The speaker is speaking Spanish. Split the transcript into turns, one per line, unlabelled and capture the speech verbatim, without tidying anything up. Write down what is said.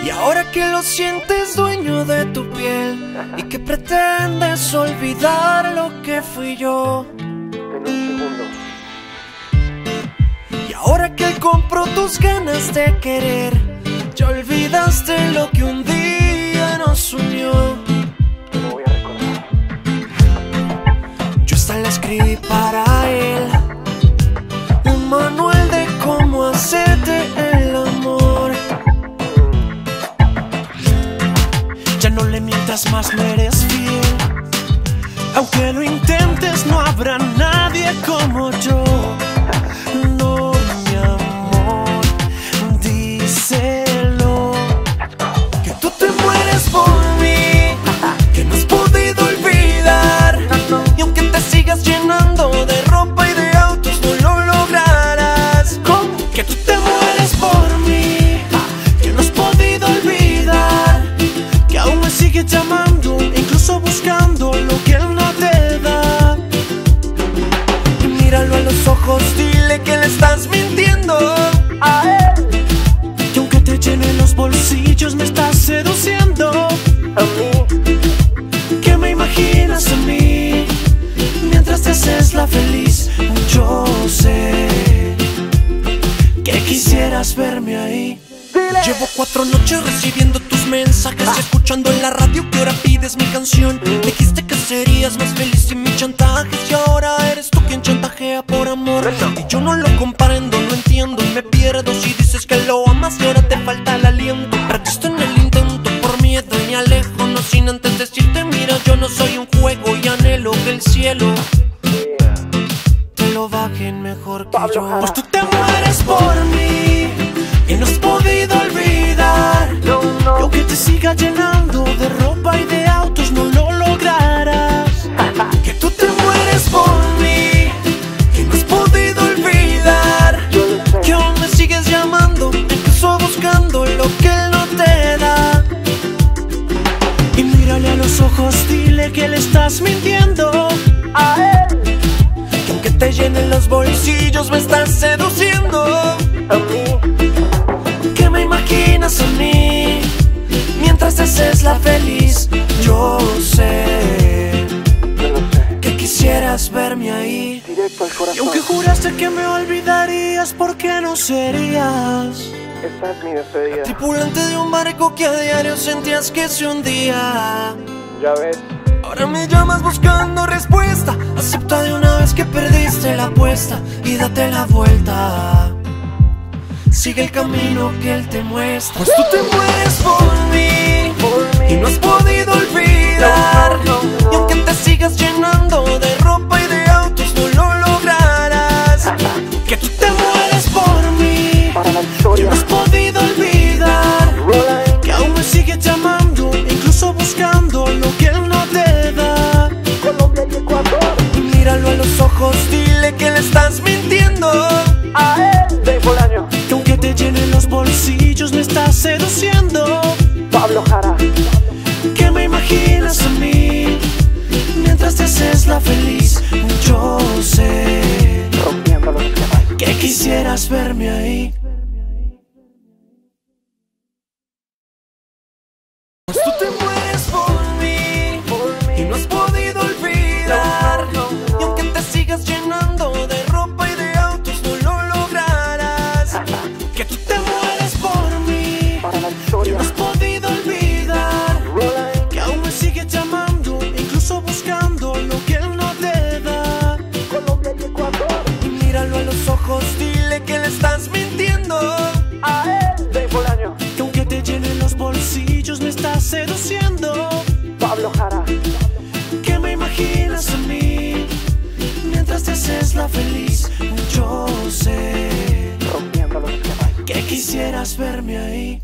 Y ahora que lo sientes dueño de tu piel y que pretendes olvidar lo que fui yo,
En un segundo.
y ahora que él compró tus ganas de querer, ya olvidaste lo que un día nos unió.
No voy a recordar.
Yo esta la escribí para él, un manual de cómo hacerte el amor. Ya no le mientas más, no eres fiel. Aunque lo intentes, no habrá nadie como yo. No, mi amor, díselo, que tú te mueres por mí, que no has podido olvidar. Y aunque te sigas llenando de ropa y de autos, no lo lograrás. Que tú te mueres por mí, que no has podido olvidar. Que aún me sigues llamando, incluso buscando lo que él no te da. Y míralo a los ojos, dile que le estás mintiendo a él. Que aunque te llenen los bolsillos, me estás seduciendo
A mí.
que me imaginas a mí mientras te haces la feliz. Yo sé que quisieras verme ahí.
Dile.
Llevo cuatro noches recibiendo tus mensajes y escuchando en la radio que ahora pides mi canción. Dijiste que serías más feliz sin mis chantajes y ahora eres tú quien chantajea por amor. Y yo no lo comprendo, no entiendo y me pierdo si dices que lo amas y ahora te falta el aliento. Perdiste en el intento, por miedo y me alejo, no sin antes decirte mira, yo no soy un juego y anhelo que el cielo
Yeah.
te lo bajen mejor que
Pablo
yo.
Jara.
Pues tú te mueres por mí y no has podido olvidar.
No,
Y
no.
aunque te siga llenando de ropa y de autos, no lo lograrás. Que tú te mueres por mí, que no has podido olvidar.
Yo lo sé.
Que aún me sigues llamando, incluso buscando lo que él no te da. Y mírale a los ojos, dile que le estás mintiendo
A él.
que aunque te llenen los bolsillos, me estás seduciendo.
A mí.
Que me imaginas a mí mientras te haces la feliz. Yo sé
Yo lo sé.
que quisieras verme ahí.
Directo al
Y
corazón.
aunque juraste que me olvidarías, ¿por qué no serías
Esta es mi despedida.
tripulante de un barco que a diario sentías que se hundía?
Ya ves.
Ahora me llamas buscando respuesta. Acepta de una vez que perdiste la apuesta y date la vuelta. Sigue el camino que él te muestra. Pues tú te mueres por mí
Por mí.
y no has podido olvidar.
No, no, no.
Y aunque te sigas llenando de ropa y de autos, no lo lograrás. Que tú te mueres por mí
Para la
y
historia.
no has podido olvidar.
Roland.
Que aún me sigues llamando, incluso buscando lo que él no te da.
Colombia y Ecuador.
Y míralo a los ojos, dile que le estás mintiendo.
A él. Dave Bolaño.
Que aunque te llenen los bolsillos, me estás seduciendo.
Pablo Jara.
Que me imaginas a mí mientras te haces la feliz. Yo sé
Rompiendo los esquemas.
que quisieras verme ahí. Pues tú te mueres por mí
Por mí.
y no has podido olvidar.
No, no, no.
Y aunque te sigas llenando de ropa y de autos, no lo lograrás. Que tú te mueres por mí
Para la
y
historia.
no has podido olvidar.
Roland.
Que aún me sigues llamando, incluso buscando lo que él no te da.
Colombia y Ecuador.
Y míralo a los ojos, dile que le estás mintiendo.
A él. Dave Bolaño.
Que aunque te llenen los bolsillos, me estás seduciendo.
Pablo Jara.
Que me imaginas a mí mientras te haces la feliz. Yo sé
Rompiendo los esquemas.
que quisieras verme ahí.